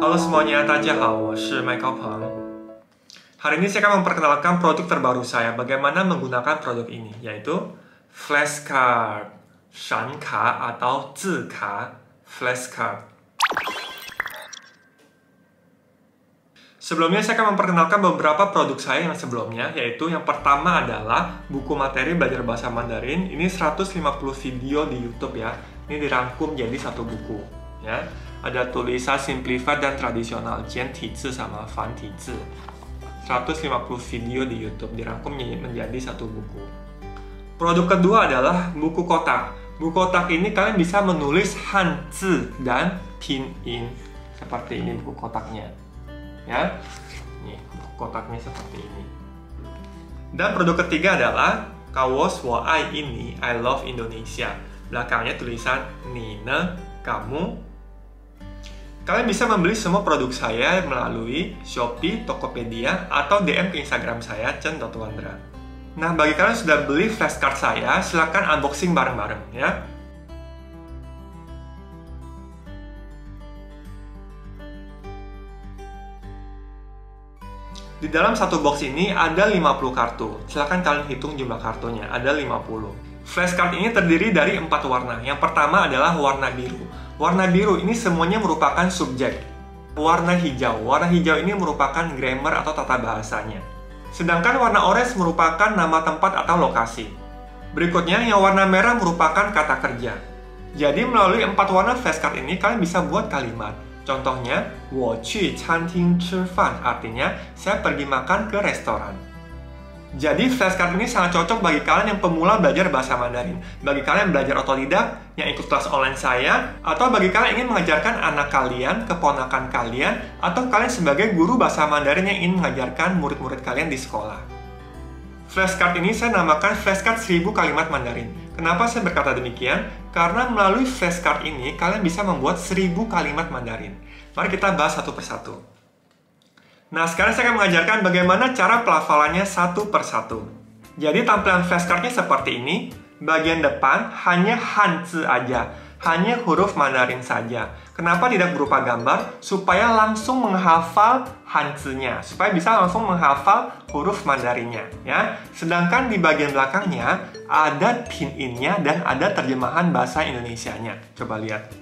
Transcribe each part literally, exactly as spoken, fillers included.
Halo semuanya, Dajahau, saya Michael Peng. Hari ini saya akan memperkenalkan produk terbaru saya, bagaimana menggunakan produk ini, yaitu flashcard, shanka atau zika flashcard. Sebelumnya saya akan memperkenalkan beberapa produk saya yang sebelumnya, yaitu yang pertama adalah buku materi belajar bahasa Mandarin. Ini seratus lima puluh video di YouTube ya. Ini dirangkum jadi satu buku ya. Ada tulisan simplified dan tradisional, Jian Ti Zi sama Fan Ti Zi. seratus lima puluh video di YouTube dirangkum menjadi satu buku. Produk kedua adalah buku kotak. Buku kotak ini kalian bisa menulis Hanzi dan Pinyin. Seperti ini buku kotaknya. Ya. Nih, buku kotaknya seperti ini. Dan produk ketiga adalah Kaos Wo Ai Ini, I Love Indonesia. Belakangnya tulisan Nina, kamu. Kalian bisa membeli semua produk saya melalui Shopee, Tokopedia, atau D M ke Instagram saya, chen dot wandra. Nah, bagi kalian yang sudah beli flashcard saya, silahkan unboxing bareng-bareng ya. Di dalam satu box ini ada lima puluh kartu. Silahkan kalian hitung jumlah kartunya, ada lima puluh. Flashcard ini terdiri dari empat warna. Yang pertama adalah warna biru. Warna biru ini semuanya merupakan subjek. Warna hijau, warna hijau ini merupakan grammar atau tata bahasanya. Sedangkan warna orange merupakan nama tempat atau lokasi. Berikutnya, yang warna merah merupakan kata kerja. Jadi melalui empat warna flashcard ini kalian bisa buat kalimat. Contohnya, 我去餐厅吃饭, artinya saya pergi makan ke restoran. Jadi flashcard ini sangat cocok bagi kalian yang pemula belajar bahasa Mandarin, bagi kalian yang belajar otodidak, yang ikut kelas online saya, atau bagi kalian yang ingin mengajarkan anak kalian, keponakan kalian, atau kalian sebagai guru bahasa Mandarin yang ingin mengajarkan murid-murid kalian di sekolah. Flashcard ini saya namakan flashcard seribu kalimat Mandarin. Kenapa saya berkata demikian? Karena melalui flashcard ini kalian bisa membuat seribu kalimat Mandarin. Mari kita bahas satu persatu. Nah, sekarang saya akan mengajarkan bagaimana cara pelafalannya satu persatu. Jadi tampilan flashcardnya seperti ini. Bagian depan hanya Hanzi aja, hanya huruf Mandarin saja. Kenapa tidak berupa gambar? Supaya langsung menghafal Hanzi-nya, supaya bisa langsung menghafal huruf Mandarinnya. Ya. Sedangkan di bagian belakangnya ada Pinyin-nya dan ada terjemahan bahasa Indonesianya. Coba lihat.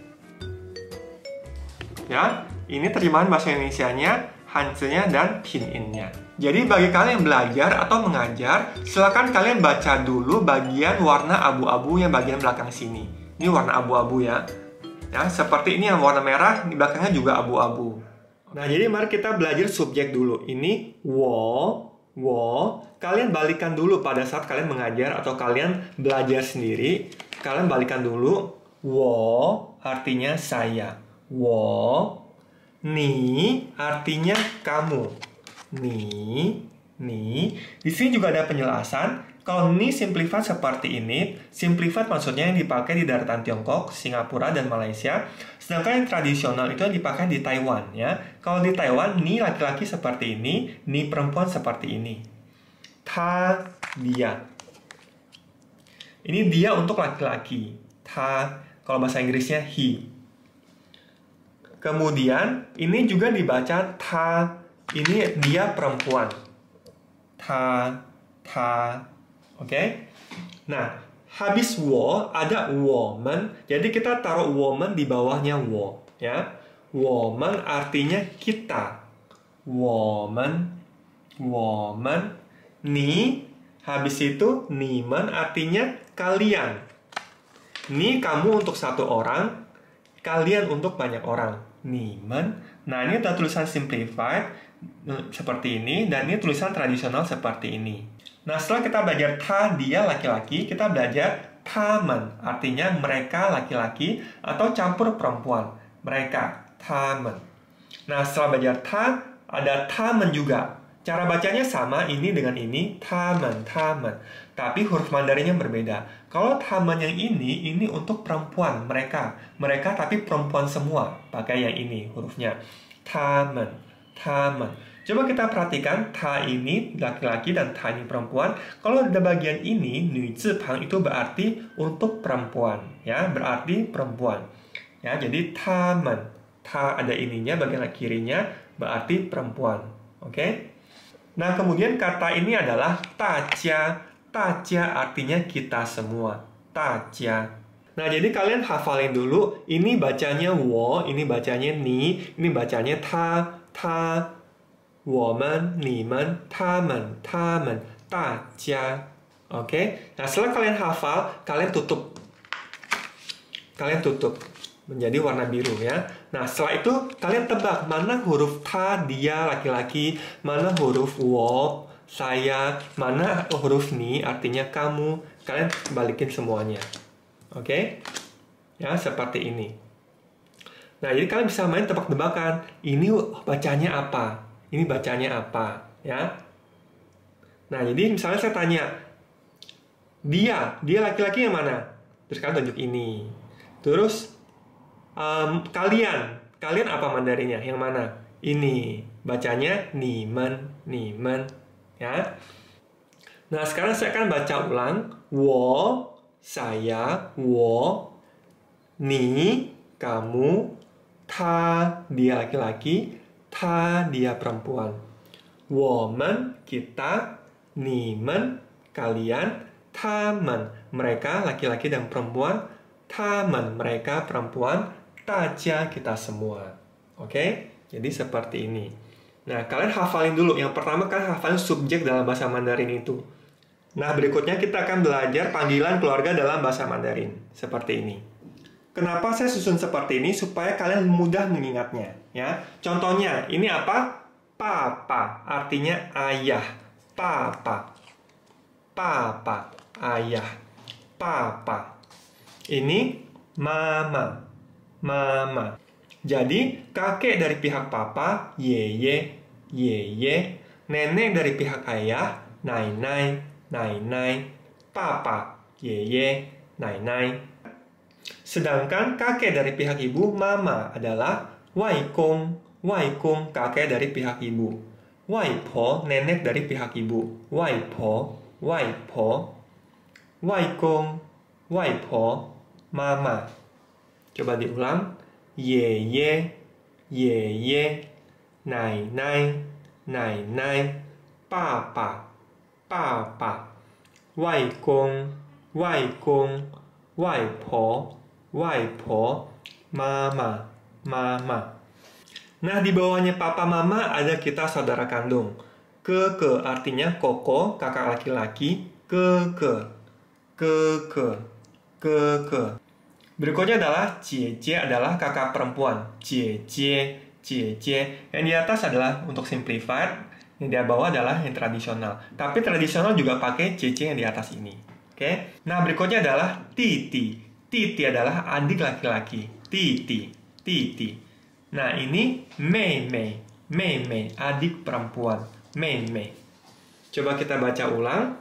Ya, ini terjemahan bahasa Indonesianya, Hanzi-nya dan Pinyin-nya. Jadi bagi kalian yang belajar atau mengajar, silakan kalian baca dulu bagian warna abu-abu yang bagian belakang sini. Ini warna abu-abu ya. Ya, seperti ini yang warna merah, di belakangnya juga abu-abu. Nah, jadi mari kita belajar subjek dulu. Ini wo, wo. Kalian balikan dulu pada saat kalian mengajar atau kalian belajar sendiri. Kalian balikan dulu. Wo artinya saya. Wo. Ni artinya kamu. Ni, ni. Di sini juga ada penjelasan. Kalau ni simplified seperti ini, simplified maksudnya yang dipakai di daratan Tiongkok, Singapura, dan Malaysia. Sedangkan yang tradisional itu yang dipakai di Taiwan ya. Kalau di Taiwan, ni laki-laki seperti ini, ni perempuan seperti ini. Ta, dia. Ini dia untuk laki-laki. Ta, kalau bahasa Inggrisnya he. Kemudian, ini juga dibaca ta, ini dia perempuan. Ta, ta, oke? Okay? Nah, habis wo, ada woman, jadi kita taruh woman di bawahnya wo, ya. Woman artinya kita. Woman, woman. Ni, habis itu niman artinya kalian. Ni kamu untuk satu orang, kalian untuk banyak orang. Niman. Nah, ini ada tulisan simplified seperti ini, dan ini tulisan tradisional seperti ini. Nah, setelah kita belajar ta, dia laki-laki, kita belajar taman, artinya mereka laki-laki atau campur perempuan. Mereka, taman. Nah, setelah belajar ta, ada taman juga. Cara bacanya sama, ini dengan ini, taman, taman. Tapi huruf Mandarinnya berbeda. Kalau taman yang ini, ini untuk perempuan, mereka. Mereka tapi perempuan semua. Pakai yang ini hurufnya. Taman, taman. Coba kita perhatikan, ta ini laki-laki dan ta ini perempuan. Kalau ada bagian ini, nü zi pang, itu berarti untuk perempuan. Ya, berarti perempuan. Ya, jadi taman, Ta ada ininya bagian kirinya, berarti perempuan. Oke? Okay? Nah, kemudian kata ini adalah tajia. Tajia artinya kita semua. Tajia. Nah, jadi kalian hafalin dulu. Ini bacanya wo, ini bacanya ni, ini bacanya ta, ta, woman, nimen, tamen, tamen, tajia. Oke? Okay? Nah, setelah kalian hafal, kalian tutup. Kalian tutup. Menjadi warna biru ya. Nah, setelah itu kalian tebak mana huruf ta, dia, laki-laki, mana huruf wo, saya, mana huruf ni, artinya kamu. Kalian balikin semuanya. Oke? Okay? Ya, seperti ini. Nah, jadi kalian bisa main tebak-tebakan. Ini bacanya apa? Ini bacanya apa? Ya. Nah, jadi misalnya saya tanya, dia, dia laki-laki yang mana? Terus kalian tunjuk ini. Terus, um, kalian, kalian apa Mandarinnya? Yang mana? Ini. Bacanya nimen, nimen. Ya. Nah, sekarang saya akan baca ulang. Wo, saya, wo, ni, kamu, ta, dia laki-laki, ta, dia perempuan. Women, kita, nimen, kalian, tamen, mereka, laki-laki dan perempuan, tamen, mereka, perempuan, tajia, kita semua. Oke? Okay? Jadi seperti ini. Nah, kalian hafalin dulu. Yang pertama kan hafalin subjek dalam bahasa Mandarin itu. Nah, berikutnya kita akan belajar panggilan keluarga dalam bahasa Mandarin. Seperti ini. Kenapa saya susun seperti ini? Supaya kalian mudah mengingatnya. Ya. Contohnya, ini apa? Papa. Artinya ayah. Papa. Papa. Ayah. Papa. Ini mama. Mama. Jadi, kakek dari pihak papa, yeye, yeye. Nenek dari pihak ayah, nai-nai, nai-nai. Papa, yeye, nai-nai. Sedangkan kakek dari pihak ibu, mama, adalah waikong. Waikong, kakek dari pihak ibu. Waipo, nenek dari pihak ibu. Waipo, waipo. Waikong, waipo, mama. Coba diulang. Yeye, yeye, nai-nai, nai-nai, papa, papa, waikong, waikong, waipo, waipo, mama, mama. Nah, di bawahnya papa mama ada kita saudara kandung. Keke artinya koko, kakak laki-laki, keke, keke, keke. Berikutnya adalah jie-jie adalah kakak perempuan. Jie-jie, jie-jie. Yang di atas adalah untuk simplified. Yang di bawah adalah yang tradisional. Tapi tradisional juga pakai jie-jie yang di atas ini. Oke. Nah, berikutnya adalah titi. Titi adalah adik laki-laki. Titi, titi. Nah, ini mei-mei. Mei-mei, adik perempuan. Mei-mei. Coba kita baca ulang.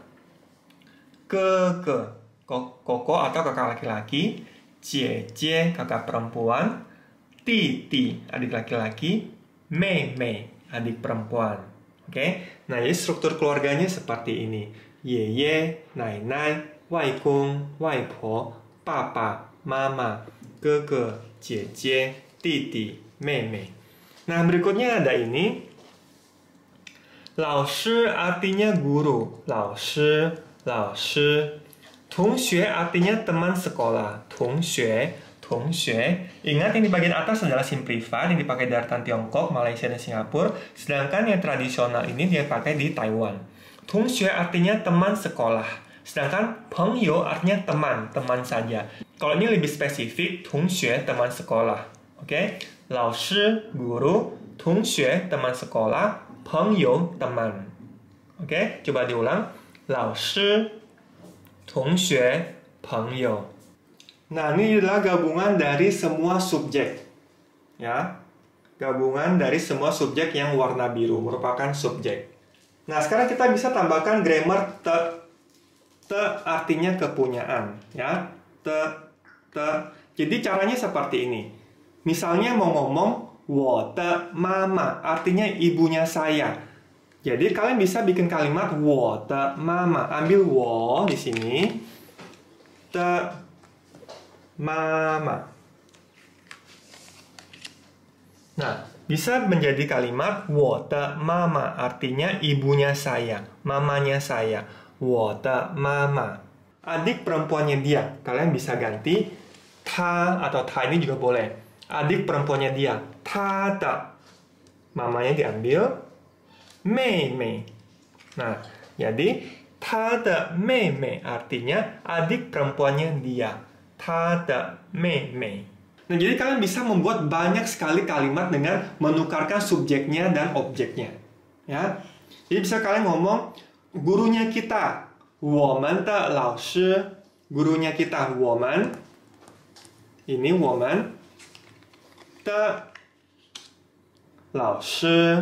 Ke-ke. Koko atau kakak laki-laki. Jie-jie, kakak perempuan. Titi, adik laki-laki. Mei-mei, adik perempuan. Oke, nah jadi struktur keluarganya seperti ini. Yeye, nai-nai, waikong, waipo, papa, mama, gege, jie-jie, titi, mei-mei. Nah, berikutnya ada ini. Lao shi artinya guru. Lao shi, lao shi. Tongxue artinya teman sekolah. Tongxue, tongxue. Ingat yang di bagian atas adalah simplified yang dipakai daratan Tiongkok, Malaysia, dan Singapura. Sedangkan yang tradisional ini dia pakai di Taiwan. Tongxue artinya teman sekolah. Sedangkan pengyo artinya teman, teman saja. Kalau ini lebih spesifik, tongxue teman sekolah. Oke? Okay? Lao shi guru, tongxue teman sekolah, pengyo teman. Oke? Okay? Coba diulang. Lao shi 同学, 朋友. Nah, ini adalah gabungan dari semua subjek. Ya. Gabungan dari semua subjek yang warna biru merupakan subjek. Nah, sekarang kita bisa tambahkan grammar te. Te artinya kepunyaan, ya. Te, te. Jadi caranya seperti ini. Misalnya mau ngomong 我的妈妈, artinya ibunya saya. Jadi kalian bisa bikin kalimat 我的妈妈, ambil 我 di sini, 的妈妈. Nah, bisa menjadi kalimat 我的妈妈, artinya ibunya saya, mamanya saya. 我的妈妈. Adik perempuannya dia, kalian bisa ganti ta atau ta ini juga boleh. Adik perempuannya dia, 他的. Mamanya diambil, 妹妹. Nah, jadi 他的妹妹 artinya adik perempuannya dia, 他的妹妹. Nah, jadi kalian bisa membuat banyak sekali kalimat dengan menukarkan subjeknya dan objeknya. Ya. Jadi bisa kalian ngomong, gurunya kita, 我们的老师. Gurunya kita, 我们. Ini 我们的老师.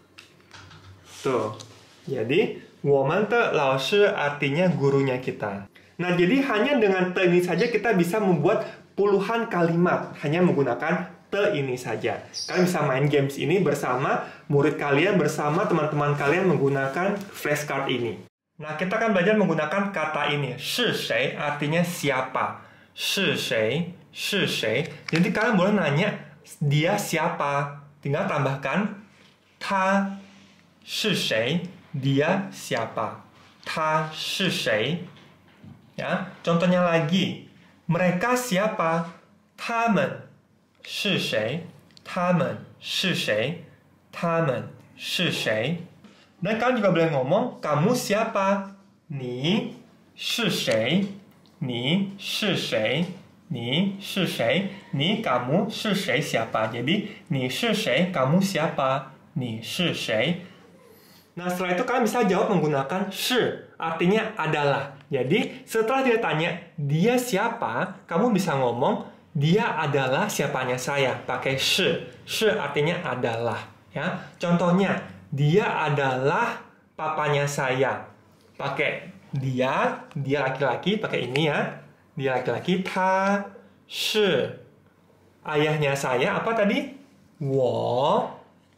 Tuh. Jadi, 我们的老师 artinya gurunya kita. Nah, jadi hanya dengan te ini saja kita bisa membuat puluhan kalimat hanya menggunakan te ini saja. Kalian bisa main games ini bersama murid kalian, bersama teman-teman kalian menggunakan flashcard ini. Nah, kita akan belajar menggunakan kata ini. 是谁 artinya siapa. 是谁, 是谁. Jadi kalian boleh nanya dia siapa. Tinggal tambahkan 他是谁, dia siapa. 他是谁. Ya, contohnya lagi. Mereka siapa? 他们是谁? 他们是谁? 他们是谁? Dan kalian juga boleh ngomong, kamu siapa? 你是谁? 你是谁? 你是谁? 你 kamu 是谁 siapa? Jadi, 你是谁? Kamu siapa? 你是谁? Nah, setelah itu kalian bisa jawab menggunakan 是, artinya adalah. Jadi, setelah dia tanya, dia siapa? Kamu bisa ngomong, dia adalah siapanya saya. Pakai 是. 是 artinya adalah. Ya. Contohnya, dia adalah papanya saya. Pakai dia, dia laki-laki, pakai ini ya. Dia laki-laki, 他是. Ayahnya saya, apa tadi? 我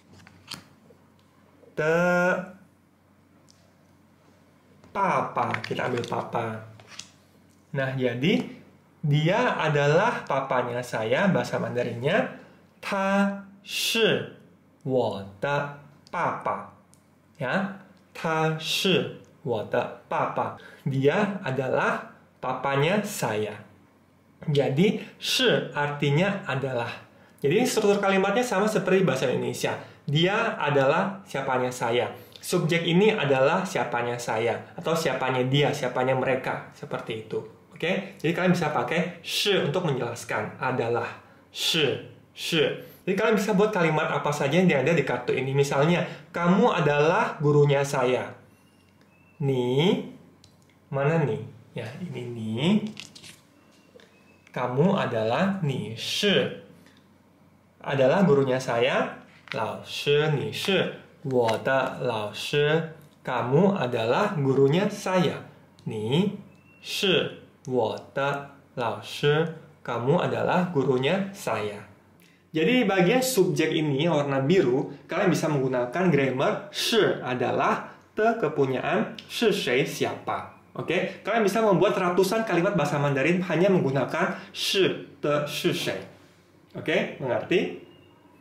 的papa. Kita ambil papa. Nah, jadi dia adalah papanya saya. Bahasa Mandarinnya 他是我的爸爸. Ya, 他是我的爸爸. Dia adalah papanya saya. Jadi, 是 artinya adalah. Jadi, struktur kalimatnya sama seperti bahasa Indonesia. Dia adalah siapanya saya. Subjek ini adalah siapanya saya. Atau siapanya dia, siapanya mereka. Seperti itu. Oke? Jadi, kalian bisa pakai 是 untuk menjelaskan. Adalah. 是. 是. Jadi, kalian bisa buat kalimat apa saja yang ada di kartu ini. Misalnya, kamu adalah gurunya saya. Ni. Mana nih? Ya, ini nih. Kamu adalah 你是 adalah gurunya saya. 老师你是我的老师. Kamu adalah gurunya saya. 你是我的老师. Kamu adalah gurunya saya. Jadi bagian subjek ini warna biru, kalian bisa menggunakan grammar 是 adalah, te kepunyaan, 是谁 siapa. Oke, kalian bisa membuat ratusan kalimat bahasa Mandarin hanya menggunakan 是 te 是谁. Oke, mengerti?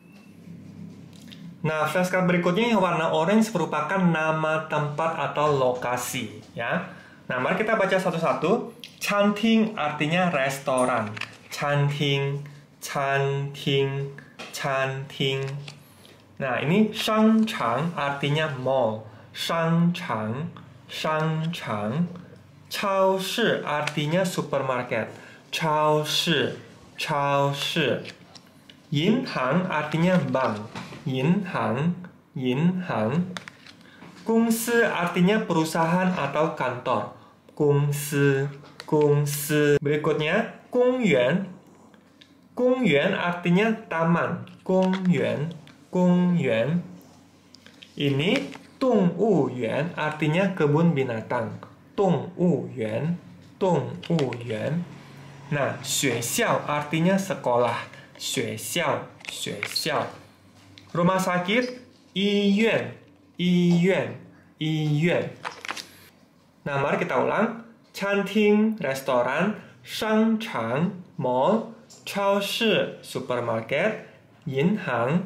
Nah, flashcard berikutnya yang warna orange merupakan nama tempat atau lokasi, ya. Nah, mari kita baca satu-satu. Canting artinya restoran. Canting, canting, canting. Nah, ini shangchang artinya mall. Shangchang, shangchang. Chaoshi artinya supermarket. Chaoshi, chaoshi. Yinhang artinya bank. Yinhang, yinhang. Gongsi artinya perusahaan atau kantor. Gongsi, gongsi. Berikutnya, gongyuan. Gongyuan artinya taman. Gongyuan, gongyuan. Ini dongyuan artinya kebun binatang. Dongyuan, dongyuan. Nah, 学校 artinya sekolah. 学校, 学校. Rumah sakit, 医院, 医院, 医院. Nah, mari kita ulang. Canting, restoran. Shangchang, mall. 超市 supermarket. 银行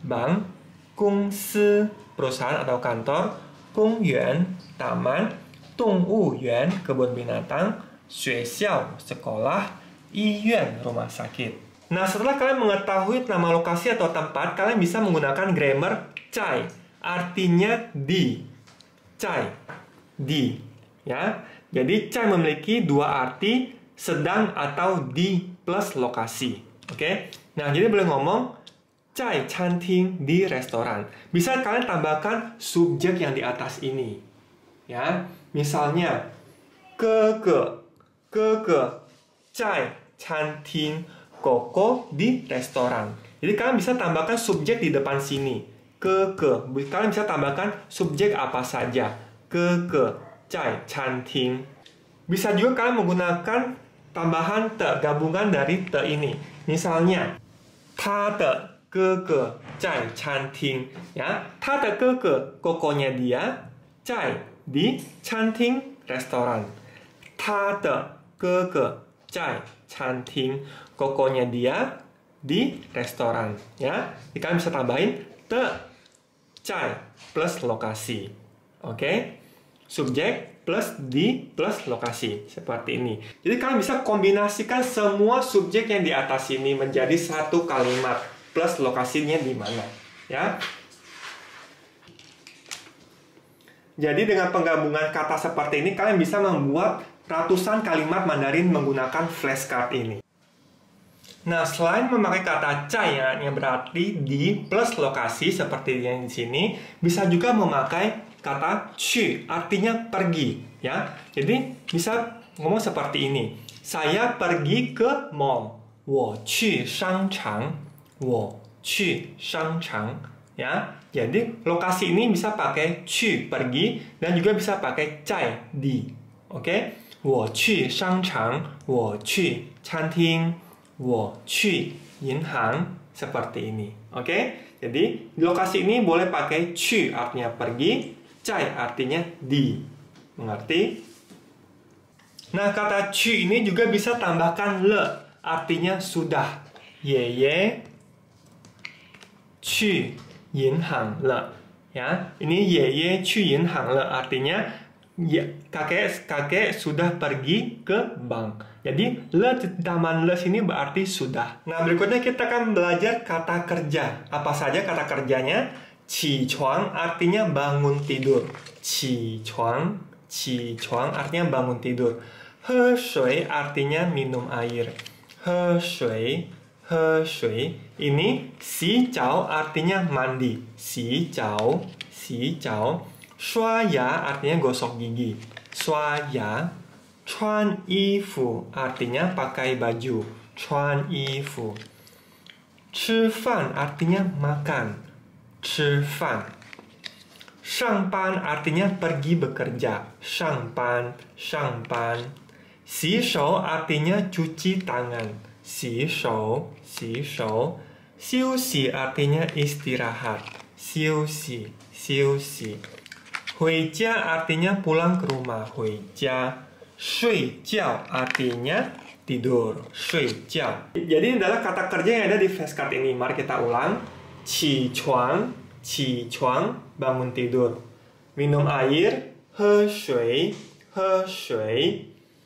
bank, 公司 perusahaan atau kantor, 公园 taman, 动物园 kebun binatang, 学校 sekolah, 医院 rumah sakit. Nah, setelah kalian mengetahui nama lokasi atau tempat, kalian bisa menggunakan grammar cai, artinya di. Cai, di, ya. Jadi cai memiliki dua arti, sedang atau di plus lokasi. Oke. Nah, jadi boleh ngomong cai canting di restoran. Bisa kalian tambahkan subjek yang di atas ini. Ya. Misalnya ke ke ke ke cai canting koko di restoran. Jadi kalian bisa tambahkan subjek di depan sini. Ke ke. Kalian bisa tambahkan subjek apa saja. Ke ke cai canting. Bisa juga kalian menggunakan tambahan te, gabungan dari te ini. Misalnya, 他的哥哥在餐厅. Ya, 他的哥哥 kokonya dia 在 di 餐厅 restoran. 他的哥哥在餐厅 kokonya dia di restoran. Ya, jadi kalian bisa tambahin te, cai plus lokasi. Oke, okay? Subjek plus di plus lokasi seperti ini. Jadi kalian bisa kombinasikan semua subjek yang di atas ini menjadi satu kalimat plus lokasinya di mana, ya. Jadi dengan penggabungan kata seperti ini kalian bisa membuat ratusan kalimat Mandarin menggunakan flashcard ini. Nah, selain memakai kata cai yang berarti di plus lokasi seperti yang di sini, bisa juga memakai kata去, artinya pergi, ya. Jadi bisa ngomong seperti ini. Saya pergi ke mall. 我去商场. 我去商场. Ya. Jadi lokasi ini bisa pakai 去 pergi dan juga bisa pakai 在 di. Oke? 我去商场. 我去餐厅. 我去银行. Seperti ini. Oke? Jadi lokasi ini boleh pakai 去 artinya pergi, cai artinya di. Mengerti? Nah, kata 去 ini juga bisa tambahkan le, artinya sudah. Ye ye 去银行了. Ya, ini ye ye 去银行了 artinya ya, kakek kakek sudah pergi ke bank. Jadi le taman le sini berarti sudah. Nah, berikutnya kita akan belajar kata kerja. Apa saja kata kerjanya? 起床 artinya bangun tidur. 起床, 起床 artinya bangun tidur. 喝水 artinya minum air. 喝水, 喝水 ini 洗澡 artinya mandi. 洗澡, 洗澡. 刷牙 artinya gosok gigi. 刷牙. 穿衣服 artinya pakai baju. 穿衣服. 吃饭 artinya makan. 吃饭. 上班 artinya pergi bekerja. 上班, 上班. 洗手 artinya cuci tangan. 洗手, 洗手. 休息 artinya istirahat. 休息, 休息. 回家 artinya pulang ke rumah. 回家. 睡觉 artinya tidur. 睡觉. Jadi ini adalah kata kerja yang ada di flashcard ini. Mari kita ulang. 起床, 起床 bangun tidur. Minum air, 喝水, 喝水.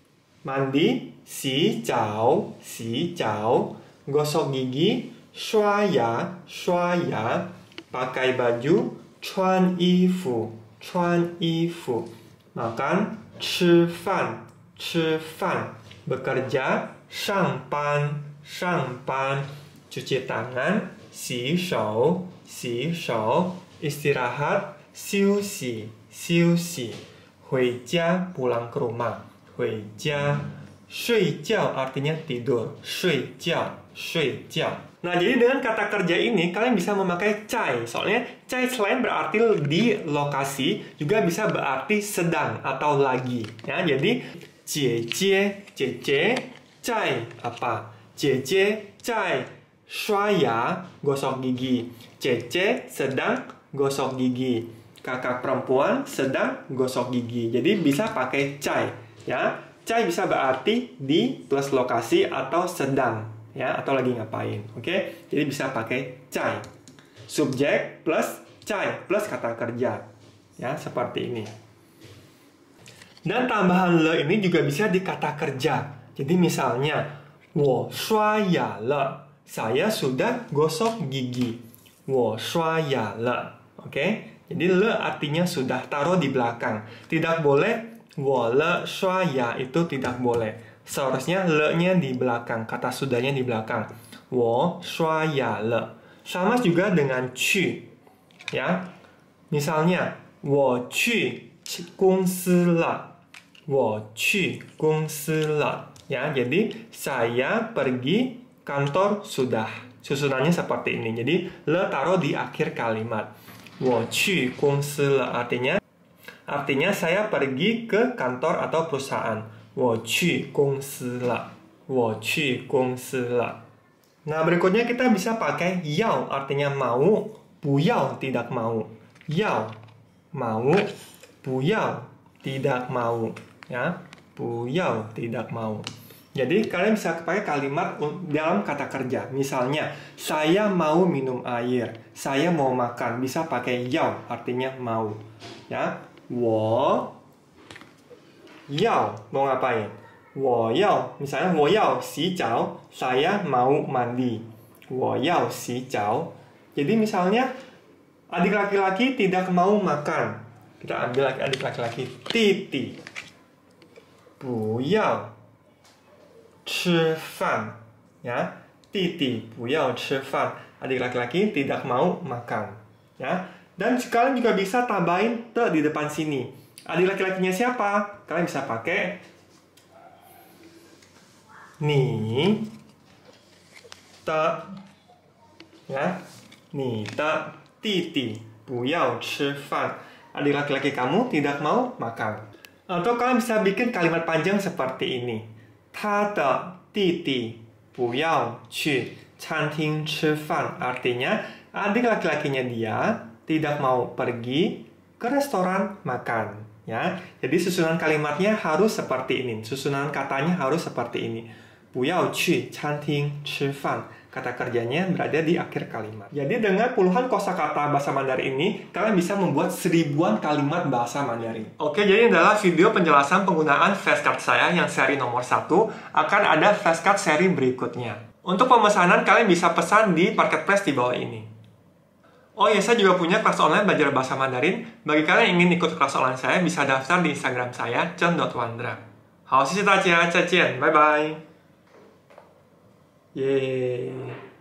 Mandi, 洗澡, 洗澡. Gosok gigi, 刷牙, 刷牙. Pakai baju, 穿衣服, 穿衣服. Makan, 吃饭, 吃饭. Bekerja, 上班, 上班. Cuci tangan, 洗手, 洗手. Istirahat, 休息, 休息. 回家 pulang ke rumah. 回家. 睡觉 artinya tidur. 睡觉, 睡觉. Nah, jadi dengan kata kerja ini kalian bisa memakai cai. Soalnya cai selain berarti di lokasi juga bisa berarti sedang atau lagi. Ya, jadi 姐姐, 姐姐 cai apa? 姐姐 cai刷牙, gosok gigi. 姐姐 sedang gosok gigi. Kakak perempuan sedang gosok gigi. Jadi bisa pakai cai, ya. Cai bisa berarti di plus lokasi atau sedang, ya, atau lagi ngapain. Oke? Jadi bisa pakai cai. Subjek plus cai plus kata kerja. Ya, seperti ini. Dan tambahan le ini juga bisa di kata kerja. Jadi misalnya, 我刷牙了. Saya sudah gosok gigi. 我刷牙了. Oke? Jadi le artinya sudah, taruh di belakang. Tidak boleh 我了刷牙, itu tidak boleh. Seharusnya le-nya di belakang, kata sudahnya di belakang. 我刷牙了. Sama juga dengan 去. Ya. Misalnya, 我去公司了. 我去公司了. Ya, jadi saya pergi kantor sudah. Susunannya seperti ini. Jadi le taruh di akhir kalimat. 我去公司了 artinya artinya saya pergi ke kantor atau perusahaan. 我去公司了. 我去公司了. Nah, berikutnya kita bisa pakai 要 artinya mau, 不要 tidak mau. 要 mau, 不要 tidak mau. Ya, 不要 tidak mau. Jadi kalian bisa pakai kalimat dalam kata kerja. Misalnya, saya mau minum air, saya mau makan, bisa pakai 要 artinya mau. Ya, 我要 mau ngapain? 我要 misalnya 我要洗澡, saya mau mandi. 我要洗澡. Jadi misalnya adik laki-laki tidak mau makan. Kita ambil adik laki-laki. 弟弟不要吃饭. Ya, 弟弟不要吃饭. Adik laki-laki tidak mau makan. Ya. Dan kalian juga bisa tambahin te di depan sini. Adik laki-lakinya siapa? Kalian bisa pakai ni te. Ya, ni te titi不要吃饭. Adik laki-laki kamu tidak mau makan. Atau kalian bisa bikin kalimat panjang seperti ini. 他的弟弟不要去餐厅吃饭. Artinya, adik laki-lakinya dia tidak mau pergi ke restoran makan. Ya, jadi susunan kalimatnya harus seperti ini. Susunan katanya harus seperti ini. 不要去餐厅吃饭. Kata kerjanya berada di akhir kalimat. Jadi dengan puluhan kosakata bahasa Mandarin ini, kalian bisa membuat seribuan kalimat bahasa Mandarin. Oke, jadi ini adalah video penjelasan penggunaan flashcard saya yang seri nomor satu. Akan ada flashcard seri berikutnya. Untuk pemesanan, kalian bisa pesan di marketplace di bawah ini. Oh ya, saya juga punya kelas online belajar bahasa Mandarin. Bagi kalian yang ingin ikut kelas online saya, bisa daftar di Instagram saya, chen dot wandra. 好，谢谢大家，再见，拜拜。耶。